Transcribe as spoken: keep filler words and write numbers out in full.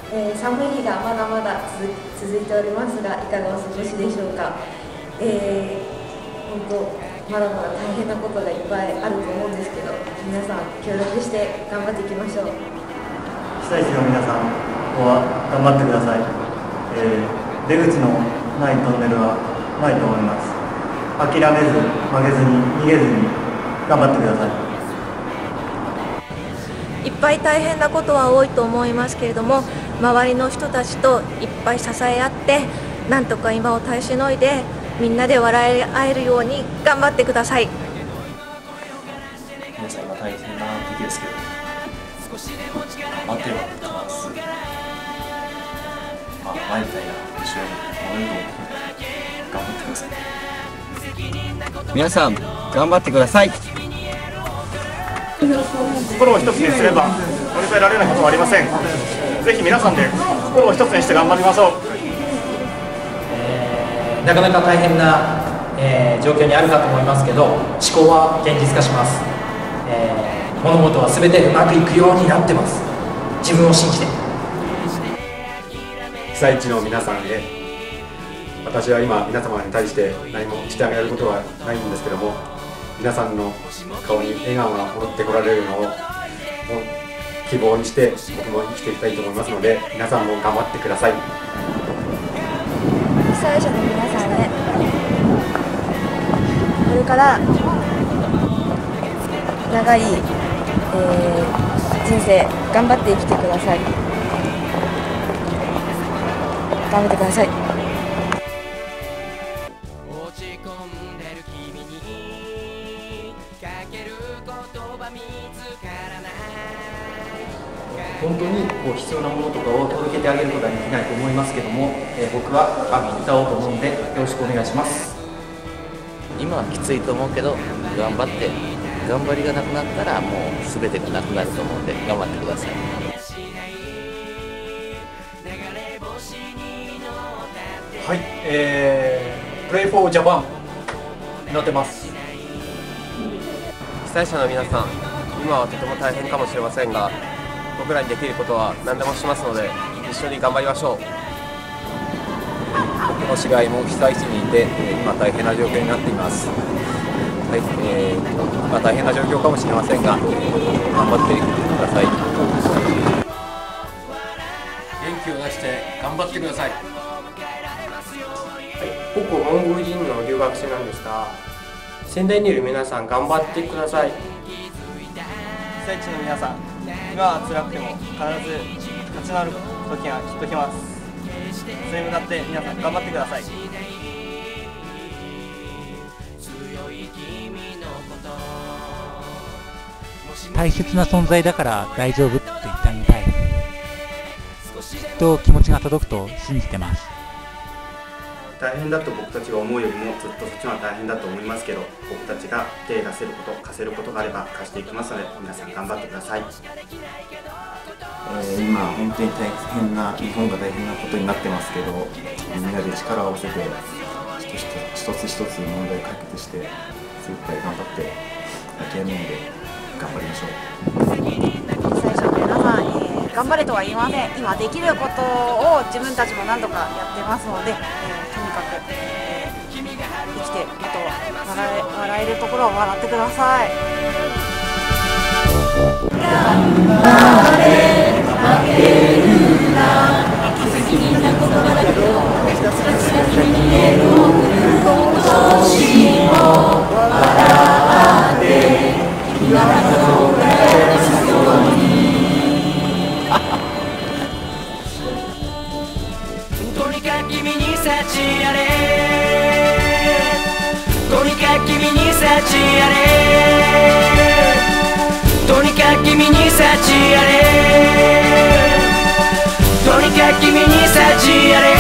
えー、寒い日がまだまだ続いておりますが、いかがお過ごしでしょうか。えー、本当まだまだ大変なことがいっぱいあると思うんですけど、皆さん協力して頑張っていきましょう。 被災地の皆さん、ここは頑張ってください。えー、出口のないトンネルはないと思います。諦めず、負けずに、逃げずに頑張ってください。 いっぱい大変なことは多いと思いますけれども、周りの人たちといっぱい支え合って、なんとか今を耐えしのいで、みんなで笑い合えるように頑張ってください。 皆さん今大変な時ですけど、頑張っては必ず、まあ、前みたいな後ろに戻ると思うので、頑張ってください。 皆さん頑張ってください。 心を一つにすれば乗り越えられないことはありません。ぜひ皆さんで心を一つにして頑張りましょう。 えー、なかなか大変な、えー、状況にあるかと思いますけど、思考は現実化します。えー、物事は全てうまくいくようになってます。自分を信じて。 被災地の皆さんへ、私は今皆様に対して何もしてあげることはないんですけども、皆さんの顔に笑顔が戻ってこられるのを希望にして僕も生きていきたいと思いますので、皆さんも頑張ってください。 被災者の皆さんへ、これから長い、えー、人生頑張って生きてください。頑張ってください。 本当にこう必要なものとかを届けてあげることはできないと思いますけども、えー、僕は雨に歌おうと思うんでよろしくお願いします。 今はきついと思うけど頑張って、頑張りがなくなったらもう全てがなくなると思うんで頑張ってください。 はい、えー、プレイフォージャパンになってます。 被災者の皆さん、今はとても大変かもしれませんが、僕らにできることは何でもしますので、一緒に頑張りましょう。 僕の市街も被災地にいて、今大変な状況になっています。はい、えー、まあ、大変な状況かもしれませんが、頑張ってください。 元気を出して頑張ってください。 はい、僕モンゴル人の留学生なんですが、仙台にいる皆さん頑張ってください。 被災地の皆さん、今は辛くても必ず立ち直る時がきっと来ます。それに向かって皆さん頑張ってください。 大切な存在だから大丈夫って言ってあげたい。きっと気持ちが届くと信じてます。 大変だと僕たちが思うよりもずっとそっちの方が大変だと思いますけど、僕たちが手を出せること、貸せることがあれば貸していきますので、皆さん頑張ってください。 えー、今本当に大変な、日本が大変なことになってますけど、みんなで力を合わせて一つ一つ一つ問題解決して精一杯頑張って諦めないで頑張りましょう。 被災者の皆さん、えー、頑張れとは言いません。今できることを自分たちも何とかやってますので、えー、とにかく、えー、生きて、あと笑え、笑えるところは笑ってください。頑張れ負けるな、責任な言葉だけど確かに見える今年も笑って君は心を輝かすようにとにかく君に幸あれ、とにかく君に幸あれ、とにかく君に幸あれ、とにかく君に幸あれ。